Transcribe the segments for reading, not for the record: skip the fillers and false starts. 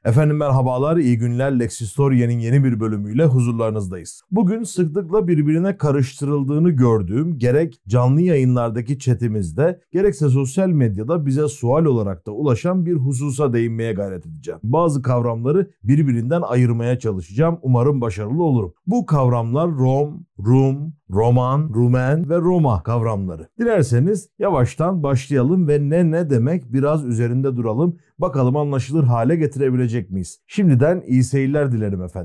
Efendim merhabalar, iyi günler. Lexistoria'nın yeni bir bölümüyle huzurlarınızdayız. Bugün sıklıkla birbirine karıştırıldığını gördüğüm gerek canlı yayınlardaki chatimizde gerekse sosyal medyada bize sual olarak da ulaşan bir hususa değinmeye gayret edeceğim. Bazı kavramları birbirinden ayırmaya çalışacağım. Umarım başarılı olurum. Bu kavramlar Rum, Roman, Rumen ve Roma kavramları. Dilerseniz yavaştan başlayalım ve ne demek biraz üzerinde duralım. Bakalım anlaşılır hale getirebilecek miyiz? Şimdiden iyi seyirler dilerim efendim.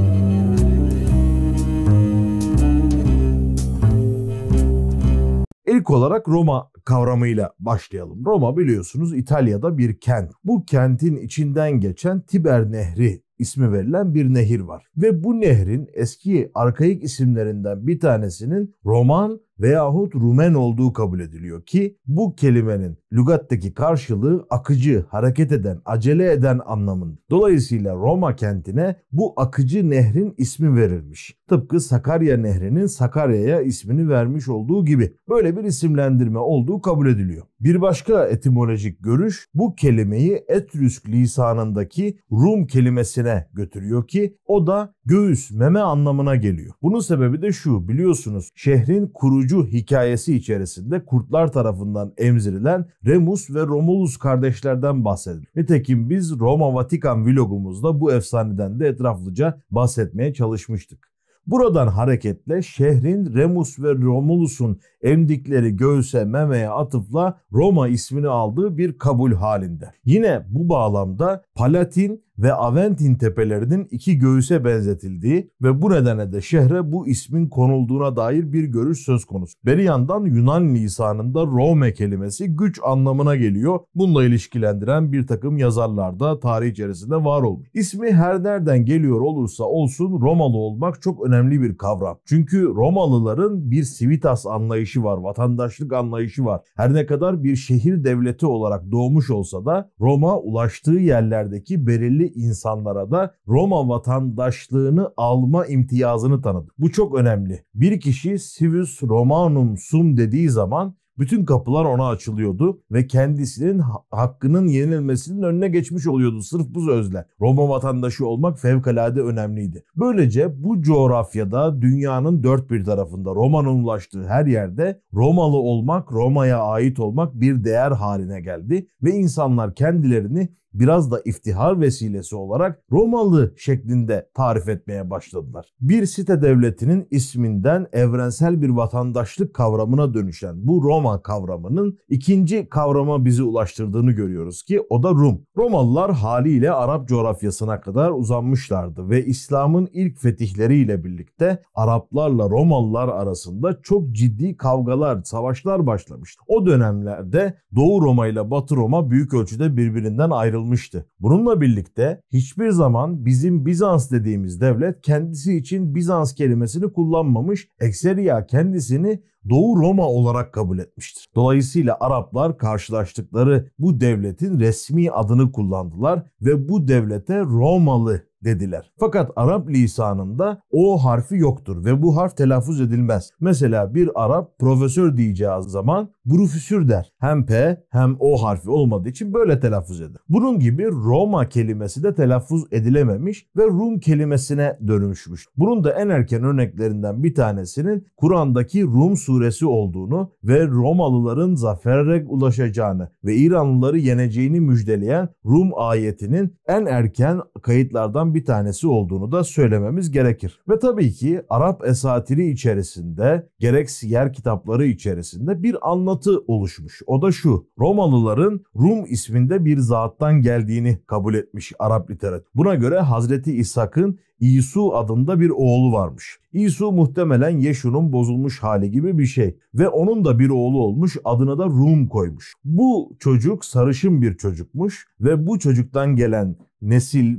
İlk olarak Roma kavramıyla başlayalım. Roma biliyorsunuz İtalya'da bir kent. Bu kentin içinden geçen Tiber Nehri ismi verilen bir nehir var. Ve bu nehrin eski arkaik isimlerinden bir tanesinin Roman veyahut Rumen olduğu kabul ediliyor ki bu kelimenin lügattaki karşılığı akıcı, hareket eden, acele eden anlamında. Dolayısıyla Roma kentine bu akıcı nehrin ismi verilmiş. Tıpkı Sakarya Nehri'nin Sakarya'ya ismini vermiş olduğu gibi böyle bir isimlendirme olduğu kabul ediliyor. Bir başka etimolojik görüş bu kelimeyi Etrüsk lisanındaki Rum kelimesine götürüyor ki o da göğüs, meme anlamına geliyor. Bunun sebebi de şu, biliyorsunuz şehrin kurucu hikayesi içerisinde kurtlar tarafından emzirilen Remus ve Romulus kardeşlerden bahsedilir. Nitekim biz Roma Vatikan vlogumuzda bu efsaneden de etraflıca bahsetmeye çalışmıştık. Buradan hareketle şehrin Remus ve Romulus'un emdikleri göğüse, memeye atıfla Roma ismini aldığı bir kabul halinde. Yine bu bağlamda Palatin ve Aventin tepelerinin iki göğüse benzetildiği ve bu nedenle de şehre bu ismin konulduğuna dair bir görüş söz konusu. Bir yandan Yunan lisanında Rome kelimesi güç anlamına geliyor. Bununla ilişkilendiren bir takım yazarlar da tarih içerisinde var olmuş. İsmi her nereden geliyor olursa olsun Romalı olmak çok önemli bir kavram. Çünkü Romalıların bir civitas anlayışı var, vatandaşlık anlayışı var. Her ne kadar bir şehir devleti olarak doğmuş olsa da Roma ulaştığı yerlerdeki belirli insanlara da Roma vatandaşlığını alma imtiyazını tanıdı. Bu çok önemli. Bir kişi Civis Romanum Sum dediği zaman bütün kapılar ona açılıyordu ve kendisinin hakkının yenilmesinin önüne geçmiş oluyordu sırf bu sözle. Roma vatandaşı olmak fevkalade önemliydi. Böylece bu coğrafyada dünyanın dört bir tarafında Roma'nın ulaştığı her yerde Romalı olmak, Roma'ya ait olmak bir değer haline geldi ve insanlar kendilerini biraz da iftihar vesilesi olarak Romalı şeklinde tarif etmeye başladılar. Bir site devletinin isminden evrensel bir vatandaşlık kavramına dönüşen bu Roma kavramının ikinci kavrama bizi ulaştırdığını görüyoruz ki o da Rum. Romalılar haliyle Arap coğrafyasına kadar uzanmışlardı ve İslam'ın ilk fetihleriyle birlikte Araplarla Romalılar arasında çok ciddi kavgalar, savaşlar başlamıştı. O dönemlerde Doğu Roma ile Batı Roma büyük ölçüde birbirinden ayrılmıştı. Bununla birlikte hiçbir zaman bizim Bizans dediğimiz devlet kendisi için Bizans kelimesini kullanmamış, ekseriya kendisini Doğu Roma olarak kabul etmiştir. Dolayısıyla Araplar karşılaştıkları bu devletin resmi adını kullandılar ve bu devlete Romalı dediler. Fakat Arap lisanında O harfi yoktur ve bu harf telaffuz edilmez. Mesela bir Arap profesör diyeceği zaman brufesür der. Hem P hem O harfi olmadığı için böyle telaffuz eder. Bunun gibi Roma kelimesi de telaffuz edilememiş ve Rum kelimesine dönüşmüş. Bunun da en erken örneklerinden bir tanesinin Kur'an'daki Rum suresi olduğunu ve Romalıların zaferle ulaşacağını ve İranlıları yeneceğini müjdeleyen Rum ayetinin en erken kayıtlardan bir tanesi olduğunu da söylememiz gerekir. Ve tabii ki Arap esatiri içerisinde gerek siyer kitapları içerisinde bir anlatı oluşmuş. O da şu: Romalıların Rum isminde bir zattan geldiğini kabul etmiş Arap literatürü. Buna göre Hazreti İshak'ın İsu adında bir oğlu varmış. İsu muhtemelen Yeşu'nun bozulmuş hali gibi bir şey ve onun da bir oğlu olmuş, adına da Rum koymuş. Bu çocuk sarışın bir çocukmuş ve bu çocuktan gelen nesil ve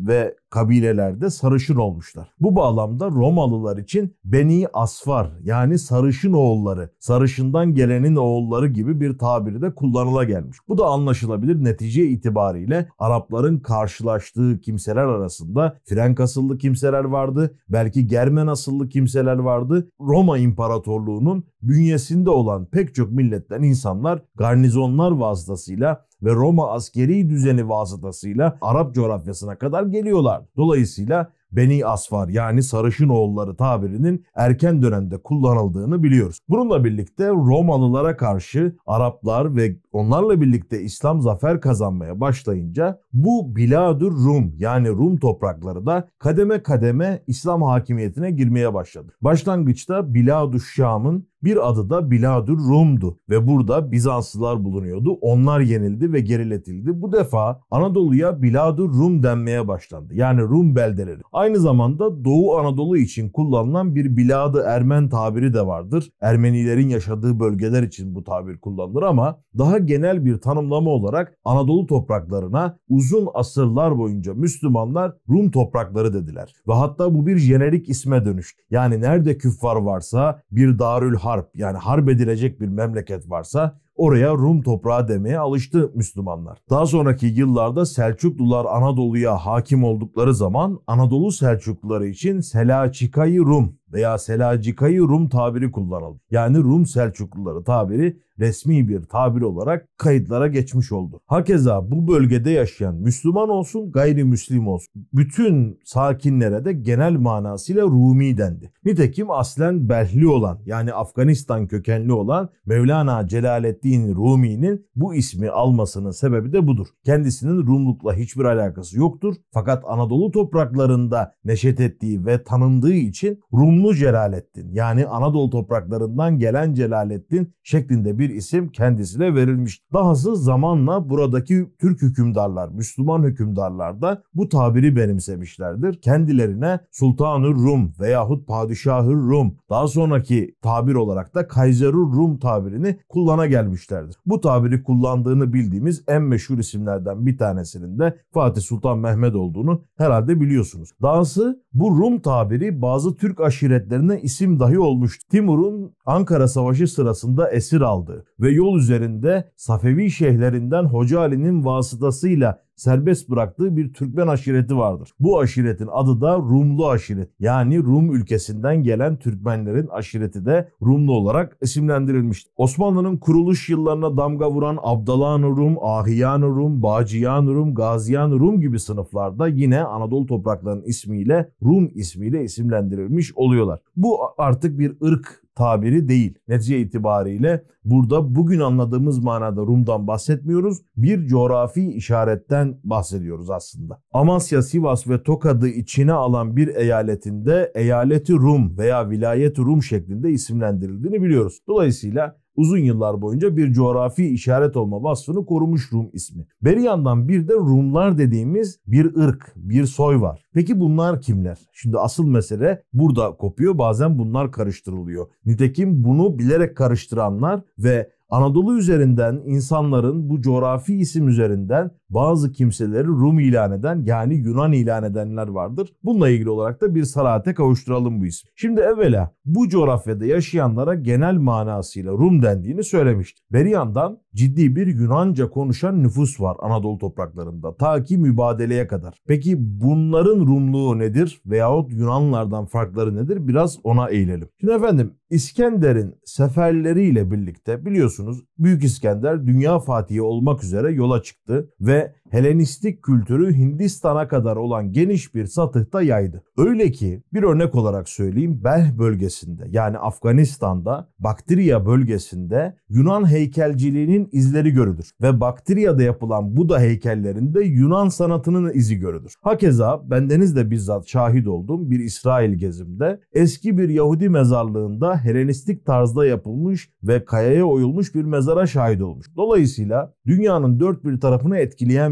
kabilelerde sarışın olmuşlar. Bu bağlamda Romalılar için Beni Asfar yani sarışın oğulları, sarışından gelenin oğulları gibi bir tabiri de kullanıla gelmiş. Bu da anlaşılabilir. Netice itibariyle Arapların karşılaştığı kimseler arasında Frenk asıllı kimseler vardı, belki Germen asıllı kimseler vardı. Roma İmparatorluğu'nun bünyesinde olan pek çok milletten insanlar garnizonlar vasıtasıyla ve Roma askeri düzeni vasıtasıyla Arap coğrafyasına kadar geliyorlar. Dolayısıyla Beni Asfar yani sarışın oğulları tabirinin erken dönemde kullanıldığını biliyoruz. Bununla birlikte Romalılara karşı Araplar ve onlarla birlikte İslam zafer kazanmaya başlayınca bu Biladur Rum yani Rum toprakları da kademe kademe İslam hakimiyetine girmeye başladı. Başlangıçta Biladuş Şam'ın bir adı da Biladur Rum'du ve burada Bizanslılar bulunuyordu. Onlar yenildi ve geriletildi. Bu defa Anadolu'ya Biladur Rum denmeye başlandı. Yani Rum beldeleri. Aynı zamanda Doğu Anadolu için kullanılan bir Bilad-ı Ermen tabiri de vardır. Ermenilerin yaşadığı bölgeler için bu tabir kullanılır ama daha genel bir tanımlama olarak Anadolu topraklarına uzun asırlar boyunca Müslümanlar Rum toprakları dediler. Ve hatta bu bir jenerik isme dönüştü. Yani nerede küffar varsa bir Darül Harp yani harp edilecek bir memleket varsa oraya Rum toprağı demeye alıştı Müslümanlar. Daha sonraki yıllarda Selçuklular Anadolu'ya hakim oldukları zaman Anadolu Selçukluları için Selaçikayı Rum veya Selacikayı Rum tabiri kullanıldı. Yani Rum Selçukluları tabiri resmi bir tabir olarak kayıtlara geçmiş oldu. Hakeza bu bölgede yaşayan Müslüman olsun gayrimüslim olsun bütün sakinlere de genel manasıyla Rumi dendi. Nitekim aslen Belhli olan yani Afganistan kökenli olan Mevlana Celaleddin Rumi'nin bu ismi almasının sebebi de budur. Kendisinin Rumlukla hiçbir alakası yoktur fakat Anadolu topraklarında neşet ettiği ve tanındığı için Rumlu Celaleddin yani Anadolu topraklarından gelen Celaleddin şeklinde bir isim kendisine verilmiş. Dahası zamanla buradaki Türk hükümdarlar, Müslüman hükümdarlar da bu tabiri benimsemişlerdir. Kendilerine Sultanı Rum veyahut Padişahı Rum daha sonraki tabir olarak da Kaiserur Rum tabirini kullana gelmişlerdir. Bu tabiri kullandığını bildiğimiz en meşhur isimlerden bir tanesinin de Fatih Sultan Mehmet olduğunu herhalde biliyorsunuz. Dahası bu Rum tabiri bazı Türk aşiretlerine isim dahi olmuştu. Timur'un Ankara Savaşı sırasında esir aldığı ve yol üzerinde Safevi şeyhlerinden Hoca Ali'nin vasıtasıyla serbest bıraktığı bir Türkmen aşireti vardır. Bu aşiretin adı da Rumlu aşiret. Yani Rum ülkesinden gelen Türkmenlerin aşireti de Rumlu olarak isimlendirilmiştir. Osmanlı'nın kuruluş yıllarına damga vuran Abdalan-ı Rum, Ahiyan-ı Rum, Baciyan-ı Rum, Gaziyan-ı Rum gibi sınıflarda yine Anadolu topraklarının ismiyle Rum ismiyle isimlendirilmiş oluyorlar. Bu artık bir ırk tabiri değil. Netice itibariyle burada bugün anladığımız manada Rum'dan bahsetmiyoruz. Bir coğrafi işaretten bahsediyoruz aslında. Amasya, Sivas ve Tokat'ı içine alan bir eyaletinde Eyaleti Rum veya Vilayeti Rum şeklinde isimlendirildiğini biliyoruz. Dolayısıyla uzun yıllar boyunca bir coğrafi işaret olma vasfını korumuş Rum ismi. Beri yandan bir de Rumlar dediğimiz bir ırk, bir soy var. Peki bunlar kimler? Şimdi asıl mesele burada kopuyor. Bazen bunlar karıştırılıyor. Nitekim bunu bilerek karıştıranlar ve Anadolu üzerinden insanların bu coğrafi isim üzerinden bazı kimseleri Rum ilan eden yani Yunan ilan edenler vardır. Bununla ilgili olarak da bir sarahate kavuşturalım bu ismi. Şimdi evvela bu coğrafyada yaşayanlara genel manasıyla Rum dendiğini söylemiştim. Beri yandan ciddi bir Yunanca konuşan nüfus var Anadolu topraklarında ta ki mübadeleye kadar. Peki bunların Rumluğu nedir veyahut Yunanlardan farkları nedir? Biraz ona eğilelim. Şimdi efendim İskender'in seferleriyle birlikte biliyorsunuz Büyük İskender Dünya Fatihi olmak üzere yola çıktı ve Helenistik kültürü Hindistan'a kadar olan geniş bir satıhta yaydı. Öyle ki bir örnek olarak söyleyeyim Belh bölgesinde yani Afganistan'da Baktriya bölgesinde Yunan heykelciliğinin izleri görülür ve Baktriya'da yapılan Buda heykellerinde Yunan sanatının izi görülür. Hakeza bendeniz de bizzat şahit oldum bir İsrail gezimde eski bir Yahudi mezarlığında Helenistik tarzda yapılmış ve kayaya oyulmuş bir mezara şahit olmuş. Dolayısıyla dünyanın dört bir tarafını etkileyen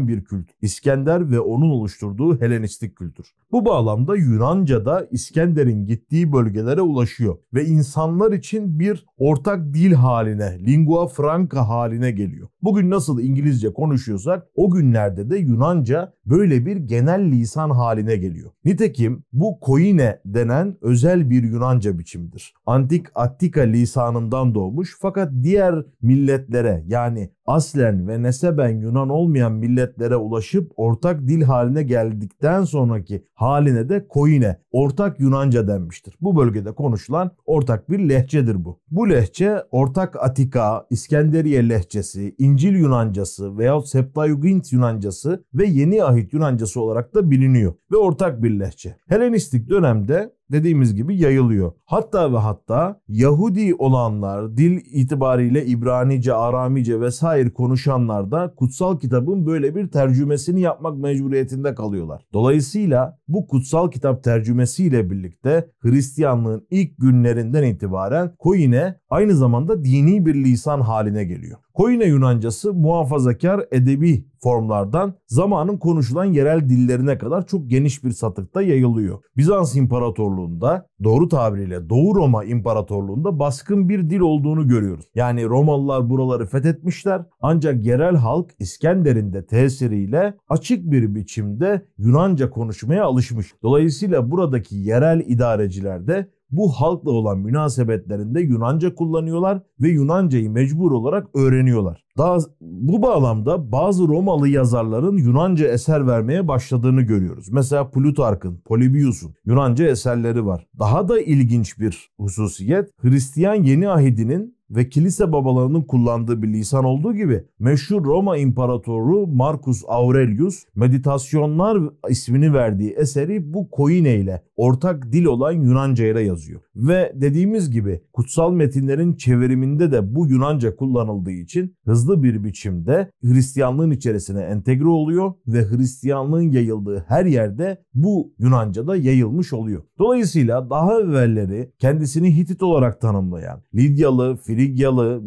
bir kültür. İskender ve onun oluşturduğu Helenistik kültür. Bu bağlamda Yunanca da İskender'in gittiği bölgelere ulaşıyor ve insanlar için bir ortak dil haline, lingua franca haline geliyor. Bugün nasıl İngilizce konuşuyorsak o günlerde de Yunanca böyle bir genel lisan haline geliyor. Nitekim bu koine denen özel bir Yunanca biçimidir. Antik Attika lisanından doğmuş fakat diğer milletlere yani aslen ve neseben Yunan olmayan milletlere ulaşıp ortak dil haline geldikten sonraki haline de koine, ortak Yunanca denmiştir. Bu bölgede konuşulan ortak bir lehçedir bu. Bu lehçe ortak Atika, İskenderiye lehçesi, İncil Yunancası veyahut Septuagint Yunancası ve Yeni Ahit Yunancası olarak da biliniyor ve ortak bir lehçe. Helenistik dönemde dediğimiz gibi yayılıyor. Hatta ve hatta Yahudi olanlar, dil itibariyle İbranice, Aramice vesaire konuşanlar da kutsal kitabın böyle bir tercümesini yapmak mecburiyetinde kalıyorlar. Dolayısıyla bu kutsal kitap tercümesiyle birlikte Hristiyanlığın ilk günlerinden itibaren koine aynı zamanda dini bir lisan haline geliyor. Koine Yunancası muhafazakar edebi formlardan zamanın konuşulan yerel dillerine kadar çok geniş bir satıkta yayılıyor. Bizans İmparatorluğu'nda, doğru tabiriyle Doğu Roma İmparatorluğu'nda baskın bir dil olduğunu görüyoruz. Yani Romalılar buraları fethetmişler ancak yerel halk İskender'in de tesiriyle açık bir biçimde Yunanca konuşmaya alışmış. Dolayısıyla buradaki yerel idareciler de bu halkla olan münasebetlerinde Yunanca kullanıyorlar ve Yunancayı mecbur olarak öğreniyorlar. Daha bu bağlamda bazı Romalı yazarların Yunanca eser vermeye başladığını görüyoruz. Mesela Plutark'ın, Polybius'un Yunanca eserleri var. Daha da ilginç bir hususiyet, Hristiyan Yeni Ahidinin ve kilise babalarının kullandığı bir lisan olduğu gibi meşhur Roma İmparatoru Marcus Aurelius Meditasyonlar ismini verdiği eseri bu koine ile ortak dil olan Yunanca ile yazıyor. Ve dediğimiz gibi kutsal metinlerin çeviriminde de bu Yunanca kullanıldığı için hızlı bir biçimde Hristiyanlığın içerisine entegre oluyor ve Hristiyanlığın yayıldığı her yerde bu Yunanca da yayılmış oluyor. Dolayısıyla daha evvelleri kendisini Hitit olarak tanımlayan Lidyalı, Frigyalı,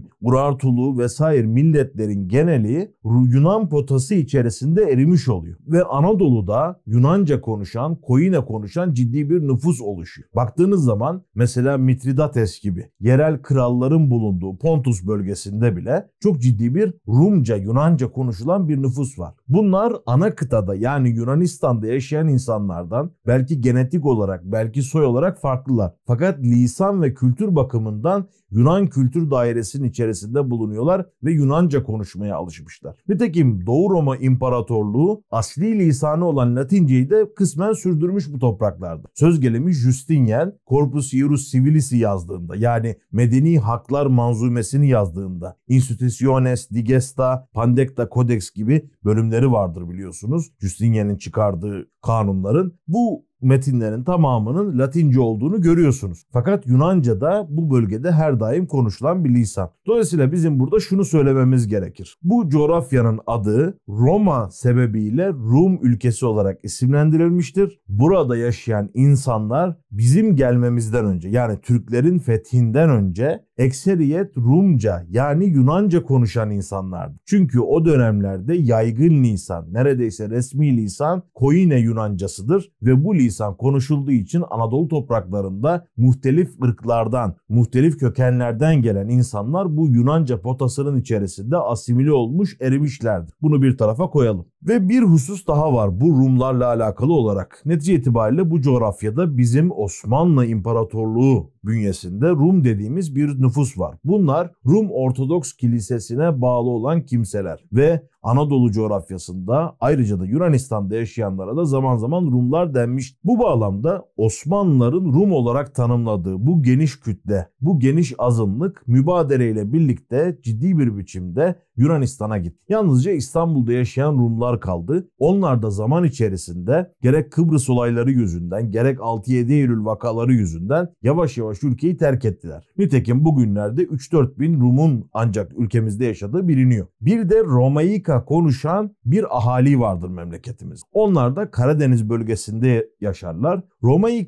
Urartulu vesaire milletlerin geneli Yunan potası içerisinde erimiş oluyor. Ve Anadolu'da Yunanca konuşan, koine konuşan ciddi bir nüfus oluşuyor. Baktığınız zaman mesela Mitridates gibi yerel kralların bulunduğu Pontus bölgesinde bile çok ciddi bir Rumca, Yunanca konuşulan bir nüfus var. Bunlar ana kıtada yani Yunanistan'da yaşayan insanlardan belki genetik olarak, belki soy olarak farklılar. Fakat lisan ve kültür bakımından Yunan kültür dairesinin içerisinde bulunuyorlar ve Yunanca konuşmaya alışmışlar. Nitekim Doğu Roma İmparatorluğu asli lisanı olan Latinceyi de kısmen sürdürmüş bu topraklarda. Söz gelimi Justinian Corpus Iuris Civilis'i yazdığında yani Medeni Haklar Manzumesini yazdığında Institutiones, Digesta, Pandecta Codex gibi bölümleri vardır biliyorsunuz. Justinian'ın çıkardığı kanunların bu metinlerin tamamının Latince olduğunu görüyorsunuz. Fakat Yunanca da bu bölgede her daim konuşulan bir lisan. Dolayısıyla bizim burada şunu söylememiz gerekir. Bu coğrafyanın adı Roma sebebiyle Rum ülkesi olarak isimlendirilmiştir. Burada yaşayan insanlar bizim gelmemizden önce yani Türklerin fethinden önce ekseriyet Rumca yani Yunanca konuşan insanlardı. Çünkü o dönemlerde yaygın lisan, neredeyse resmi lisan koine Yunancasıdır ve bu lisan konuşulduğu için Anadolu topraklarında muhtelif ırklardan, muhtelif kökenlerden gelen insanlar bu Yunanca potasının içerisinde asimile olmuş, erimişlerdir. Bunu bir tarafa koyalım. Ve bir husus daha var bu Rumlarla alakalı olarak. Netice itibariyle bu coğrafyada bizim Osmanlı İmparatorluğu bünyesinde Rum dediğimiz bir nüfus var. Bunlar Rum Ortodoks Kilisesi'ne bağlı olan kimseler ve Anadolu coğrafyasında ayrıca da Yunanistan'da yaşayanlara da zaman zaman Rumlar denmiş. Bu bağlamda Osmanlıların Rum olarak tanımladığı bu geniş kütle, bu geniş azınlık mübadeleyle birlikte ciddi bir biçimde Yunanistan'a gitti. Yalnızca İstanbul'da yaşayan Rumlar kaldı. Onlar da zaman içerisinde gerek Kıbrıs olayları yüzünden gerek 6-7 Eylül vakaları yüzünden yavaş yavaş ülkeyi terk ettiler. Nitekim bugünlerde 3-4 bin Rum'un ancak ülkemizde yaşadığı biliniyor. Bir de Romaika konuşan bir ahali vardır memleketimiz. Onlar da Karadeniz bölgesinde yaşarlar. Romaika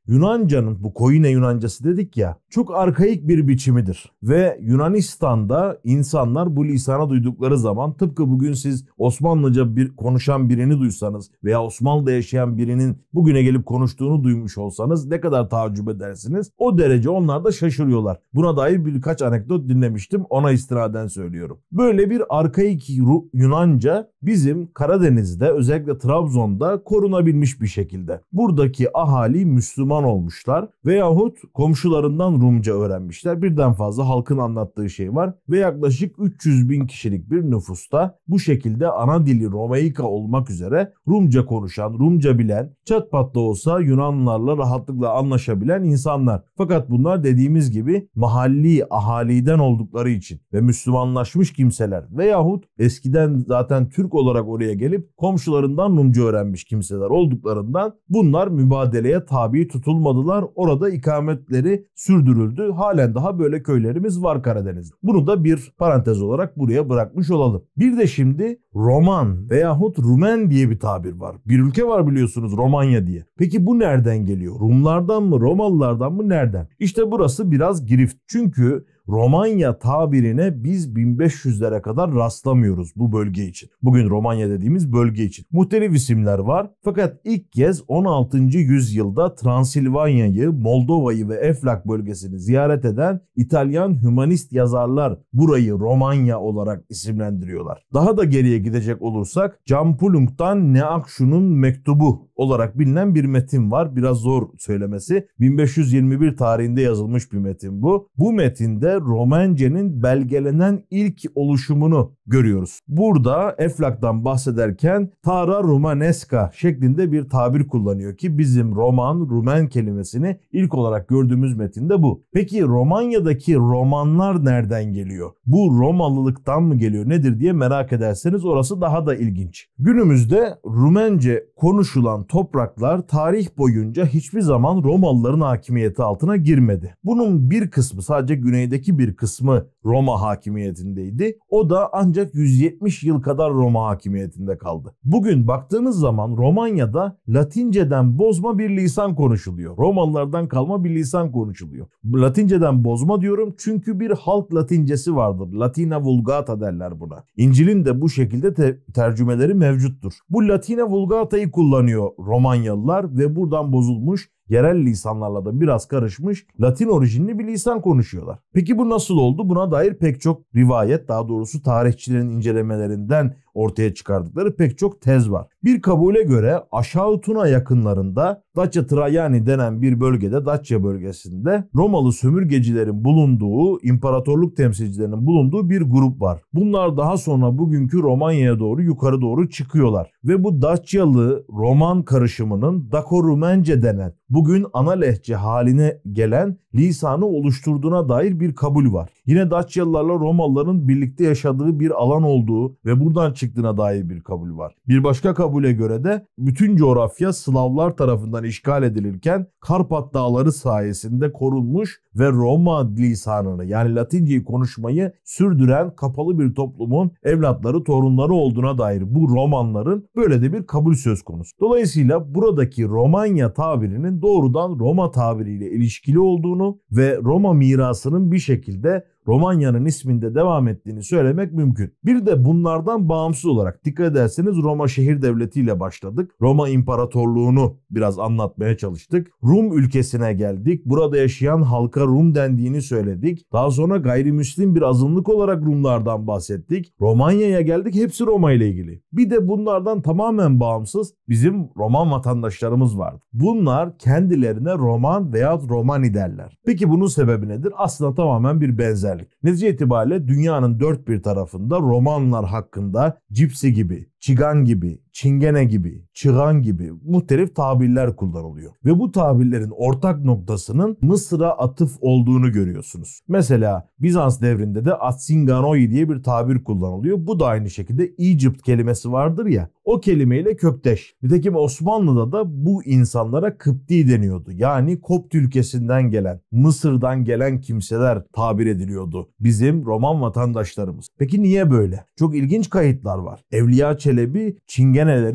Yunanca'nın, bu Koine Yunancası dedik ya, çok arkaik bir biçimidir. Ve Yunanistan'da insanlar bu lisanı duydukları zaman, tıpkı bugün siz Osmanlıca konuşan birini duysanız veya Osmanlı'da yaşayan birinin bugüne gelip konuştuğunu duymuş olsanız ne kadar taaccüp edersiniz? O derece onlar da şaşırıyorlar. Buna dair birkaç anekdot dinlemiştim, ona istinaden söylüyorum. Böyle bir arkaik Yunanca bizim Karadeniz'de, özellikle Trabzon'da korunabilmiş bir şekilde. Buradaki ahali Müslüman olmuşlar veyahut komşularından Rumca öğrenmişler. Birden fazla halkın anlattığı şey var ve yaklaşık 300 bin kişilik bir nüfusta bu şekilde ana dili Romaika olmak üzere Rumca konuşan, Rumca bilen, çat pat da olsa Yunanlılarla rahatlıkla anlaşabilen insanlar. Fakat bunlar dediğimiz gibi mahalli ahaliden oldukları için ve Müslümanlaşmış kimseler veyahut eskiden zaten Türk olarak oraya gelip komşularından Rumca öğrenmiş kimseler olduklarından bunlar mübadeleye tabi tutulmadılar. Orada ikametleri sürdürüldü. Halen daha böyle köylerimiz var Karadeniz'de. Bunu da bir parantez olarak buraya bırakmış olalım. Bir de şimdi Roman veyahut Rumen diye bir tabir var. Bir ülke var biliyorsunuz, Romanya diye. Peki bu nereden geliyor? Rumlardan mı, Romalılardan mı, nereden? İşte burası biraz girift. Çünkü Romanya tabirine biz 1500'lere kadar rastlamıyoruz bu bölge için. Bugün Romanya dediğimiz bölge için. Muhtelif isimler var. Fakat ilk kez 16. yüzyılda Transilvanya'yı, Moldova'yı ve Eflak bölgesini ziyaret eden İtalyan hümanist yazarlar burayı Romanya olarak isimlendiriyorlar. Daha da geriye gidecek olursak Campulung'dan Neakşu'nun mektubu olarak bilinen bir metin var. Biraz zor söylemesi. 1521 tarihinde yazılmış bir metin bu. Bu metinde Romence'nin belgelenen ilk oluşumunu görüyoruz. Burada Eflak'tan bahsederken Tara Romanesca şeklinde bir tabir kullanıyor ki bizim Rumen kelimesini ilk olarak gördüğümüz metinde bu. Peki Romanya'daki romanlar nereden geliyor? Bu Romalılıktan mı geliyor, nedir diye merak ederseniz orası daha da ilginç. Günümüzde Rumence konuşulan topraklar tarih boyunca hiçbir zaman Romalıların hakimiyeti altına girmedi. Bunun bir kısmı, sadece güneydeki bir kısmı Roma hakimiyetindeydi. O da ancak 170 yıl kadar Roma hakimiyetinde kaldı. Bugün baktığınız zaman Romanya'da Latinceden bozma bir lisan konuşuluyor. Romalılardan kalma bir lisan konuşuluyor. Latinceden bozma diyorum çünkü bir halk Latincesi vardır. Latina Vulgata derler buna. İncil'in de bu şekilde tercümeleri mevcuttur. Bu Latina Vulgata'yı kullanıyor Romanyalılar ve buradan bozulmuş, yerel lisanlarla da biraz karışmış Latin orijinli bir lisan konuşuyorlar. Peki bu nasıl oldu? Buna dair pek çok rivayet, daha doğrusu tarihçilerin incelemelerinden ortaya çıkardıkları pek çok tez var. Bir kabule göre Aşağı Tuna yakınlarında Dacia Traiani denen bir bölgede, Dacia bölgesinde Romalı sömürgecilerin bulunduğu, imparatorluk temsilcilerinin bulunduğu bir grup var. Bunlar daha sonra bugünkü Romanya'ya doğru, yukarı doğru çıkıyorlar. Ve bu Dacialı Roman karışımının Dako-Rumence denen, bugün ana lehçe haline gelen lisanı oluşturduğuna dair bir kabul var. Yine Dacialılarla Romalıların birlikte yaşadığı bir alan olduğu ve buradan çıktığına dair bir kabul var. Bir başka kabule göre de bütün coğrafya Slavlar tarafından işgal edilirken Karpat Dağları sayesinde korunmuş ve Roma lisanını, yani Latinceyi konuşmayı sürdüren kapalı bir toplumun evlatları, torunları olduğuna dair bu Romanların böyle de bir kabul söz konusu. Dolayısıyla buradaki Romanya tabirinin doğrudan Roma tabiriyle ilişkili olduğunu ve Roma mirasının bir şekilde Romanya'nın isminde devam ettiğini söylemek mümkün. Bir de bunlardan bağımsız olarak dikkat ederseniz Roma şehir devletiyle başladık. Roma İmparatorluğunu biraz anlatmaya çalıştık. Rum ülkesine geldik. Burada yaşayan halka Rum dendiğini söyledik. Daha sonra gayrimüslim bir azınlık olarak Rumlardan bahsettik. Romanya'ya geldik. Hepsi Roma ile ilgili. Bir de bunlardan tamamen bağımsız bizim Roman vatandaşlarımız vardı. Bunlar kendilerine Roman veya Romani derler. Peki bunun sebebi nedir? Aslında tamamen bir benzerlik. Netice itibariyle dünyanın dört bir tarafında Romanlar hakkında Cipsi gibi, Çigan gibi, Çingene gibi, Çıgan gibi muhtelif tabirler kullanılıyor. Ve bu tabirlerin ortak noktasının Mısır'a atıf olduğunu görüyorsunuz. Mesela Bizans devrinde de Atsinganoi diye bir tabir kullanılıyor. Bu da aynı şekilde Egypt kelimesi vardır ya, o kelimeyle kökteş. Nitekim Osmanlı'da da bu insanlara Kıpti deniyordu. Yani Kopt ülkesinden gelen, Mısır'dan gelen kimseler tabir ediliyordu. Bizim Roman vatandaşlarımız. Peki niye böyle? Çok ilginç kayıtlar var. Evliya Çelebi Çingenelerin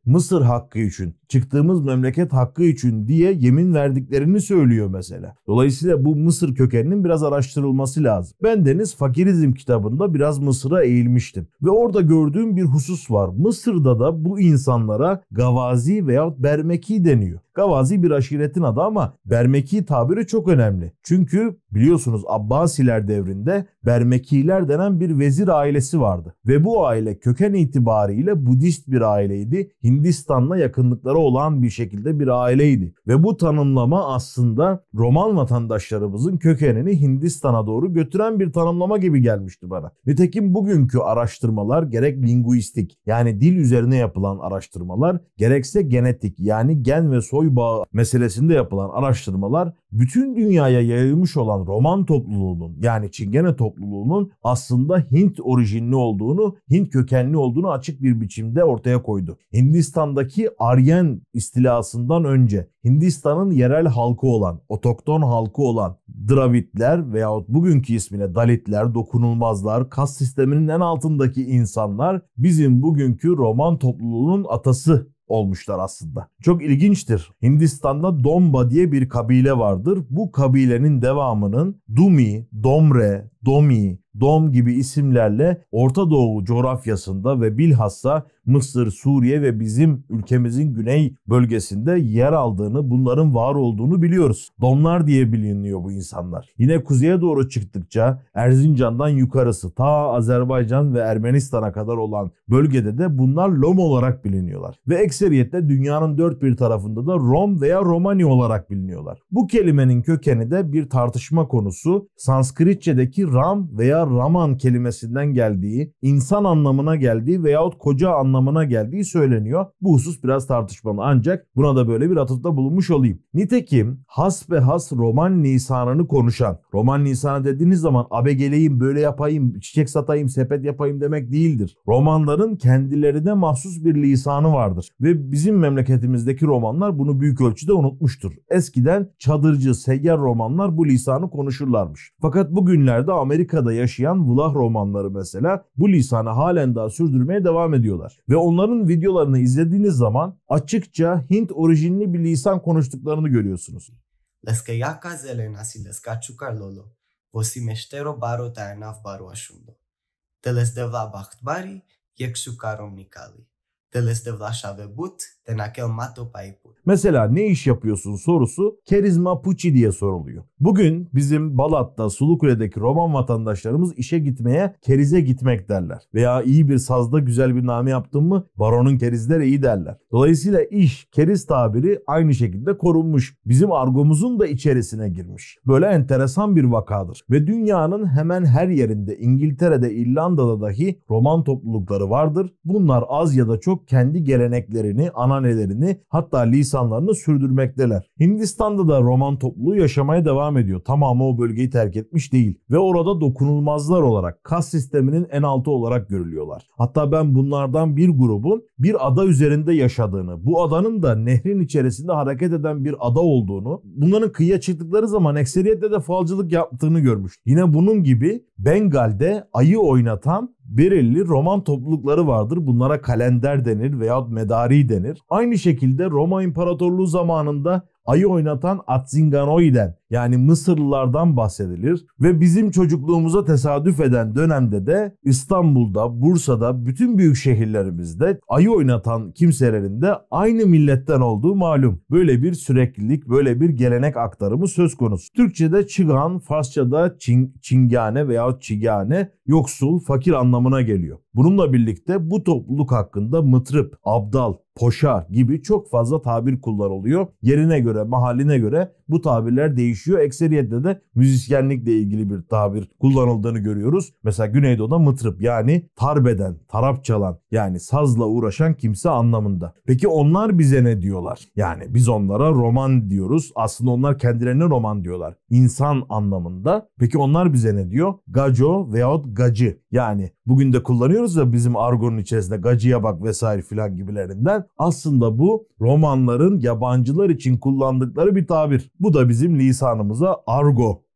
Mısır hakkı için, çıktığımız memleket hakkı için diye yemin verdiklerini söylüyor mesela. Dolayısıyla bu Mısır kökeninin biraz araştırılması lazım. Bendeniz Fakirizm kitabında biraz Mısır'a eğilmiştim. Ve orada gördüğüm bir husus var. Mısır'da da bu insanlara Gavazi veyahut Bermeki deniyor. Gavazi bir aşiretin adı ama Bermeki tabiri çok önemli. Çünkü biliyorsunuz Abbasiler devrinde Bermekiler denen bir vezir ailesi vardı. Ve bu aile köken itibariyle Budist bir aileydi. Hindistan'la yakınlıkları olan bir şekilde bir aileydi. Ve bu tanımlama aslında Roman vatandaşlarımızın kökenini Hindistan'a doğru götüren bir tanımlama gibi gelmişti bana. Nitekim bugünkü araştırmalar gerek linguistik yani dil üzerine yapılan araştırmalar gerekse genetik yani gen ve soy bağı meselesinde yapılan araştırmalar bütün dünyaya yayılmış olan Roman topluluğunun yani Çingene topluluğunun aslında Hint orijinli olduğunu, Hint kökenli olduğunu açık bir biçimde ortaya koydu. Hindistan'daki Aryen istilasından önce Hindistan'ın yerel halkı olan, otokton halkı olan Dravidler veyahut bugünkü ismine Dalitler, dokunulmazlar, kas sisteminin en altındaki insanlar bizim bugünkü Roman topluluğunun atası olmuşlar aslında. Çok ilginçtir. Hindistan'da Domba diye bir kabile vardır. Bu kabilenin devamının Dumi, Domre, Domi, Dom gibi isimlerle Orta Doğu coğrafyasında ve bilhassa Mısır, Suriye ve bizim ülkemizin güney bölgesinde yer aldığını, bunların var olduğunu biliyoruz. Domlar diye biliniyor bu insanlar. Yine kuzeye doğru çıktıkça Erzincan'dan yukarısı ta Azerbaycan ve Ermenistan'a kadar olan bölgede de bunlar Lom olarak biliniyorlar. Ve ekseriyetle dünyanın dört bir tarafında da Rom veya Romani olarak biliniyorlar. Bu kelimenin kökeni de bir tartışma konusu. Sanskritçedeki Ram veya Raman kelimesinden geldiği, insan anlamına geldiği veyahut koca anlamına geldiği söyleniyor. Bu husus biraz tartışmalı ancak buna da böyle bir atıfta bulunmuş olayım. Nitekim hasbehas Roman lisanını konuşan, Roman lisanı dediğiniz zaman abe geleyim, böyle yapayım, çiçek satayım, sepet yapayım demek değildir. Romanların kendilerine mahsus bir lisanı vardır ve bizim memleketimizdeki romanlar bunu büyük ölçüde unutmuştur. Eskiden çadırcı, seyyar romanlar bu lisanı konuşurlarmış. Fakat bugünlerde Amerika'da yaşayan Vlah romanları mesela bu lisanı halen daha sürdürmeye devam ediyorlar. Ve onların videolarını izlediğiniz zaman açıkça Hint orijinli bir lisan konuştuklarını görüyorsunuz. Leskeyaka zelena si leskaçukar lolo, vosi meştero baro taernav baro aşundo. Teles devla bahtbari, yeksukarom nikali. Teles devla şavebut, tenakel mato paipur. Mesela ne iş yapıyorsun sorusu Kerizma Pucci diye soruluyor. Bugün bizim Balat'ta, Sulukule'deki Roman vatandaşlarımız işe gitmeye kerize gitmek derler. Veya iyi bir sazda güzel bir name yaptın mı baronun kerizleri iyi derler. Dolayısıyla iş, keriz tabiri aynı şekilde korunmuş. Bizim argomuzun da içerisine girmiş. Böyle enteresan bir vakadır. Ve dünyanın hemen her yerinde İngiltere'de, İrlanda'da dahi Roman toplulukları vardır. Bunlar az ya da çok kendi geleneklerini, ananelerini hatta lisanlarını sürdürmekteler. Hindistan'da da Roman topluluğu yaşamaya devam ediyor. Tamamı o bölgeyi terk etmiş değil. Ve orada dokunulmazlar olarak, kas sisteminin en altı olarak görülüyorlar. Hatta ben bunlardan bir grubun bir ada üzerinde yaşadığını, bu adanın da nehrin içerisinde hareket eden bir ada olduğunu, bunların kıyıya çıktıkları zaman ekseriyetle de falcılık yaptığını görmüş. Yine bunun gibi Bengal'de ayı oynatan belirli Roman toplulukları vardır. Bunlara kalender denir veyahut medari denir. Aynı şekilde Roma İmparatorluğu zamanında ayı oynatan Atzinganoiden yani Mısırlılardan bahsedilir ve bizim çocukluğumuza tesadüf eden dönemde de İstanbul'da, Bursa'da, bütün büyük şehirlerimizde ayı oynatan kimselerin de aynı milletten olduğu malum. Böyle bir süreklilik, böyle bir gelenek aktarımı söz konusu. Türkçe'de çıgan, Farsça'da çingane veyahut çigane, yoksul, fakir anlamına geliyor. Bununla birlikte bu topluluk hakkında mıtrıp, abdal, poşa gibi çok fazla tabir kullanılıyor. Yerine göre, mahalline göre bu tabirler değişiyor. Ekseriyetle de müzisyenlikle ilgili bir tabir kullanıldığını görüyoruz. Mesela Güneydoğu'da mıtrıp yani tarbeden, tarap çalan yani sazla uğraşan kimse anlamında. Peki onlar bize ne diyorlar? Yani biz onlara roman diyoruz. Aslında onlar kendilerine roman diyorlar. İnsan anlamında. Peki onlar bize ne diyor? Gaco veyahut gacı. Yani bugün de kullanıyoruz ya bizim argonun içerisinde gacıya bak vesaire filan gibilerinden. Aslında bu romanların yabancılar için kullandıkları bir tabir. Bu da bizim lisanımıza argo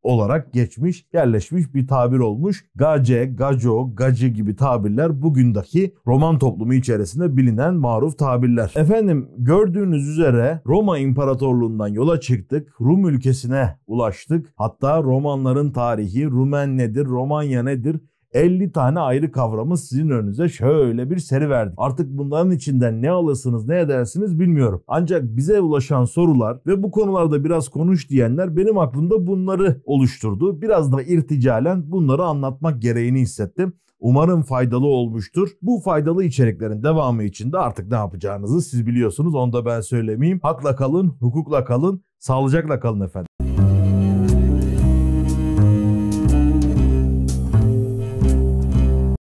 olarak geçmiş, yerleşmiş bir tabir olmuş. Gace, gaco, gacı gibi tabirler bugündeki Roman toplumu içerisinde bilinen maruf tabirler. Efendim gördüğünüz üzere Roma İmparatorluğundan yola çıktık. Rum ülkesine ulaştık. Hatta Romanların tarihi, Rumen nedir, Romanya nedir? 50 tane ayrı kavramı sizin önünüze şöyle bir seri verdik. Artık bunların içinden ne alırsınız ne edersiniz bilmiyorum. Ancak bize ulaşan sorular ve bu konularda biraz konuş diyenler benim aklımda bunları oluşturdu. Biraz da irticalen bunları anlatmak gereğini hissettim. Umarım faydalı olmuştur. Bu faydalı içeriklerin devamı için de artık ne yapacağınızı siz biliyorsunuz. Onu da ben söylemeyeyim. Hakla kalın, hukukla kalın, sağlıcakla kalın efendim.